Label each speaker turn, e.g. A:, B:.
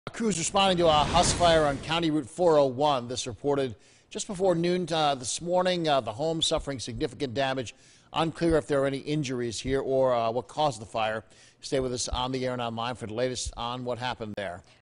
A: Crews responding to a house fire on County Route 401. This reported just before noon this morning. The home suffering significant damage. Unclear if there are any injuries here or what caused the fire. Stay with us on the air and online for the latest on what happened there.